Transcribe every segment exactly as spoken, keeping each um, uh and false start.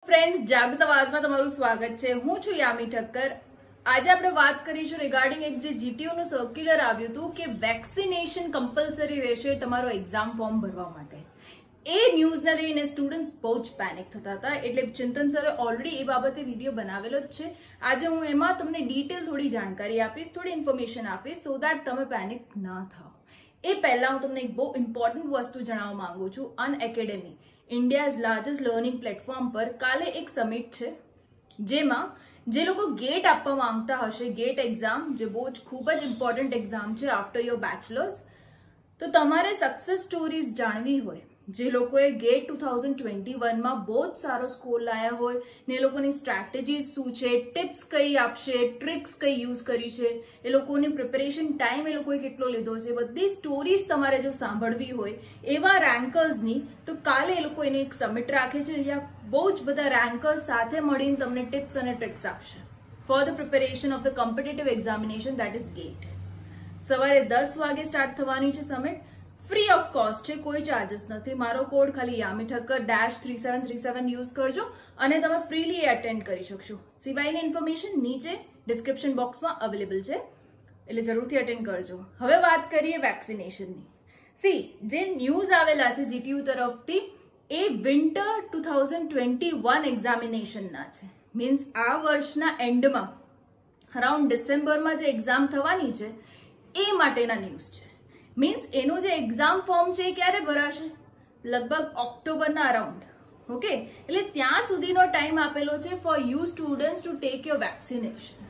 Friends, જાગૃત અવાજમાં તમારું સ્વાગત છે। હું છું યામી ઠક્કર। આજે આપણે વાત કરીશું રિગાર્ડિંગ એક જે જીટીયુ નું સર્ક્યુલર આવ્યું હતું કે વેક્સિનેશન કમ્પલસરી રહેશે તમારો એક્ઝામ ફોર્મ ભરવા માટે। એ ન્યૂઝને લઈને સ્ટુડન્ટ્સ બહુ જ પેનિક થતા હતા, એટલે ચિંતન સરે ઓલરેડી એ બાબતે વિડીયો બનાવેલો જ છે। આજે હું એમાં તમને ડિટેલ થોડી જાણકારી આપીશ, થોડી ઇન્ફોર્મેશન આપીશ, સો દેટ તમે પેનિક ના થાઓ। એ પહેલા હું તમને એક બહુ ઇમ્પોર્ટન્ટ વસ્તુ જણાવવા માંગુ છું। Unacademy, India's largest learning platform પર કાલે એક સમિટ છે, જેમાં જે લોકો ગેટ આપવા માંગતા હશે, ગેટ એક્ઝામ જે બહુ જ ખૂબ જ ઇમ્પોર્ટન્ટ એક્ઝામ છે આફ્ટર યોર બેચલર્સ, તો તમારે સક્સેસ સ્ટોરીઝ જાણવી હોય, જે લોકોએ ગેટ ટુ થાઉઝન્ડ ટ્વેન્ટી વનમાં બહુ જ સારો સ્કોર લાયા હોય ને એ લોકોની સ્ટ્રેટેજીઝ શું છે, ટિપ્સ કઈ આપશે, ટ્રિક્સ કઈ યુઝ કરી છે, એ લોકોની પ્રિપેરેશન ટાઈમ એ લોકોએ કેટલો લીધો છે, બધી સ્ટોરીઝ તમારે જો સાંભળવી હોય એવા રેન્કર્સની, તો કાલે એ લોકો એની એક સમિટ રાખે છે, જ્યાં બહુ જ બધા રેન્કર્સ સાથે મળીને તમને ટિપ્સ અને ટ્રિક્સ આપશે for the preparation of the competitive examination, that is GATE. સવારે દસ વાગે સ્ટાર્ટ થવાની છે સમિટ। ફ્રી ઓફ કોસ્ટ છે, કોઈ ચાર્जेस નથી। મારો કોડ ખાલી Yami Thakkar dash three seven three seven use કરજો અને તમે ફ્રીલી એટેન્ડ કરી શકશો। સિવાયની ઇન્ફોર્મેશન નીચે ડિસ્ક્રિપ્શન બોક્સમાં અવેલેબલ છે, એટલે જરૂરથી એટેન્ડ કરજો। હવે વાત કરીએ વેક્સિનેશનની। સી, જે ન્યૂઝ આવેલા છે જીટીયુ તરફથી, એ winter two thousand twenty one એક્ઝામિનેશનના છે। મીન્સ આ વર્ષના એન્ડમાં અરાઉન્ડ ડિસેમ્બરમાં જે એક્ઝામ થવાની છે એ માટેના ન્યૂઝ છે। મીન્સ એનું જે એક્ઝામ ફોર્મ છે એ ક્યારે ભરાશે? લગભગ ઓક્ટોબરના અરાઉન્ડ, ઓકે। એટલે ત્યાં સુધીનો ટાઈમ આપેલો છે for you students to take your vaccination.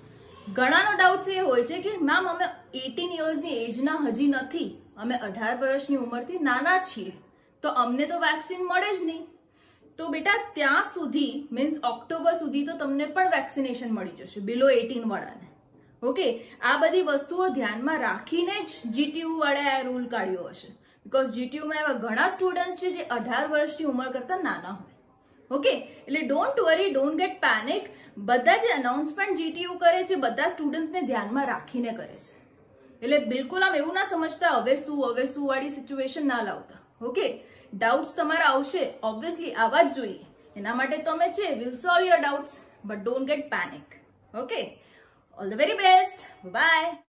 ઘણાનો ડાઉટ એ હોય છે કે મેમ અમે એટીન યર્સની એજના હજી નથી, અમે અઢાર વર્ષની ઉંમરથી નાના છીએ, તો અમને તો વેક્સિન મળે જ નહીં। તો બેટા ત્યાં સુધી મીન્સ ઓક્ટોબર સુધી તો તમને પણ વેક્સિનેશન મળી જશે બિલો એટીન વાળાને, ઓકે। આ બધી વસ્તુઓ ધ્યાનમાં રાખીને જ જીટીયુ વાળાએ આ રૂલ કાઢ્યો હશે, બીકોઝ જીટીયુમાં એવા ઘણા સ્ટુડન્ટ્સ છે જે અઢાર વર્ષની ઉંમર કરતા નાના હોય, ઓકે। એટલે don't worry, don't get panic. બધા જે અનાઉન્સમેન્ટ જીટીયુ કરે છે બધા સ્ટુડન્ટ્સને ધ્યાનમાં રાખીને કરે છે, એટલે બિલકુલ આમ એવું ના સમજતા હવે શું હવે શું વાળી સિચ્યુએશન ના લાવતા, ઓકે। ડાઉટ્સ તમારા આવશે, ઓબ્વિયસલી આવવા જ જોઈએ, એના માટે તમે છે, will solve your doubts, but don't get panic, okay. All the very best. Bye bye.